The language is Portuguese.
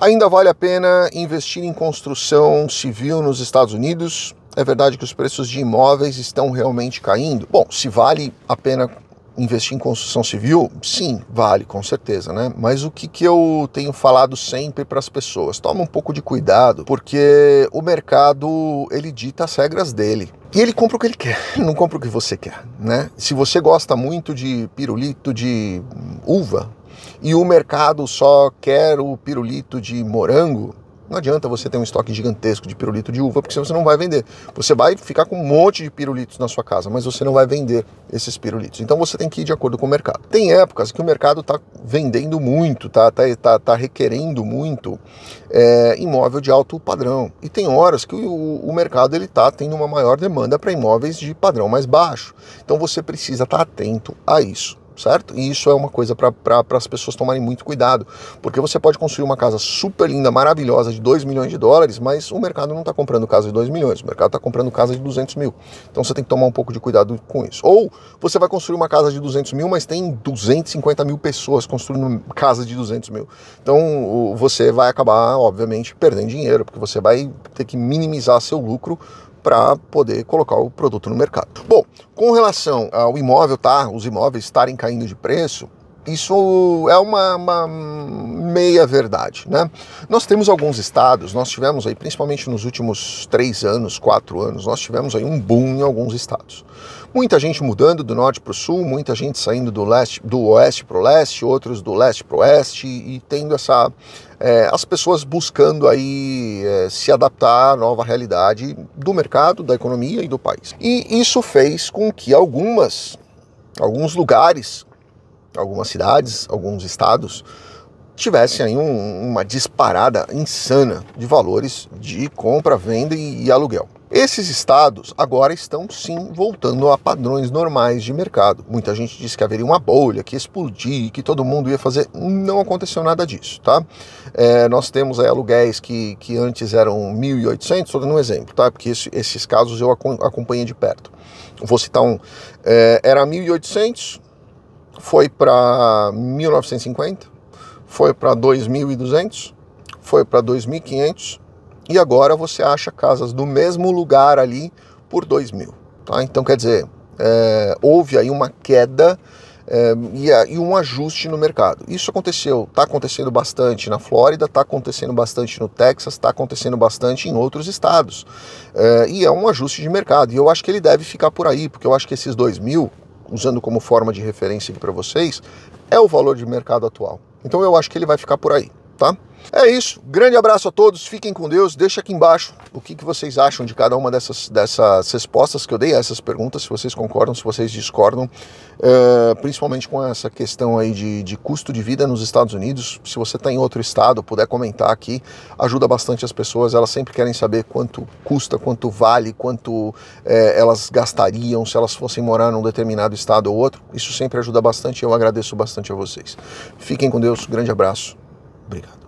Ainda vale a pena investir em construção civil nos Estados Unidos? É verdade que os preços de imóveis estão realmente caindo? Bom, se vale a pena investir em construção civil? Sim, vale, com certeza, né? Mas o que eu tenho falado sempre para as pessoas? Toma um pouco de cuidado, porque o mercado, ele dita as regras dele. E ele compra o que ele quer, não compra o que você quer, né? Se você gosta muito de pirulito de uva e o mercado só quer o pirulito de morango, não adianta você ter um estoque gigantesco de pirulito de uva, porque senão você não vai vender. Você vai ficar com um monte de pirulitos na sua casa, mas você não vai vender esses pirulitos. Então você tem que ir de acordo com o mercado. Tem épocas que o mercado está vendendo muito, tá requerendo muito imóvel de alto padrão. E tem horas que o mercado está tendo uma maior demanda para imóveis de padrão mais baixo. Então você precisa estar atento a isso. Certo? E isso é uma coisa para as pessoas tomarem muito cuidado, porque você pode construir uma casa super linda, maravilhosa, de 2 milhões de dólares, mas o mercado não está comprando casa de 2 milhões, o mercado está comprando casa de 200 mil. Então você tem que tomar um pouco de cuidado com isso. Ou você vai construir uma casa de 200 mil, mas tem 250 mil pessoas construindo casa de 200 mil. Então você vai acabar, obviamente, perdendo dinheiro, porque você vai ter que minimizar seu lucro para poder colocar o produto no mercado. Bom, com relação ao imóvel, os imóveis estarem caindo de preço, isso é uma meia verdade, né? Nós temos alguns estados, nós tivemos aí, principalmente nos últimos 3 anos, 4 anos, nós tivemos aí um boom em alguns estados. Muita gente mudando do norte para o sul, muita gente saindo do oeste para o leste, outros do leste para o oeste, e tendo as pessoas buscando aí se adaptar à nova realidade do mercado, da economia e do país. E isso fez com que alguns lugares, algumas cidades, alguns estados tivessem aí uma disparada insana de valores de compra, venda e aluguel. Esses estados agora estão sim voltando a padrões normais de mercado. Muita gente disse que haveria uma bolha, que ia explodir, que todo mundo ia fazer. Não aconteceu nada disso, tá? Nós temos aí aluguéis que antes eram 1.800, estou dando um exemplo, tá? Porque esses casos eu acompanhei de perto. Vou citar era 1.800, foi para 1.950, foi para 2.200, foi para 2.500, e agora você acha casas do mesmo lugar ali por 2.000, tá? Então quer dizer, houve aí uma queda e um ajuste no mercado. Isso está acontecendo bastante na Flórida, está acontecendo bastante no Texas, está acontecendo bastante em outros estados, e é um ajuste de mercado, e eu acho que ele deve ficar por aí, porque eu acho que esses 2.000, usando como forma de referência aqui para vocês, é o valor de mercado atual. Então eu acho que ele vai ficar por aí, tá? É isso, grande abraço a todos, fiquem com Deus, deixa aqui embaixo o que vocês acham de cada uma dessas respostas que eu dei a essas perguntas, se vocês concordam, se vocês discordam, principalmente com essa questão aí de custo de vida nos Estados Unidos. Se você está em outro estado, puder comentar aqui, ajuda bastante as pessoas, elas sempre querem saber quanto custa, quanto vale, quanto elas gastariam se elas fossem morar num determinado estado ou outro. Isso sempre ajuda bastante e eu agradeço bastante a vocês. Fiquem com Deus, grande abraço, obrigado.